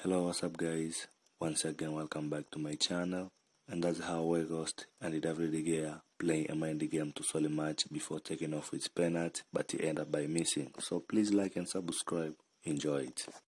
Hello, what's up guys? Once again, welcome back to my channel. And that's how Weghorst ended every gear playing a mind game to solve a match before taking off its penalty, but he ended up by missing. So please like and subscribe. Enjoy it.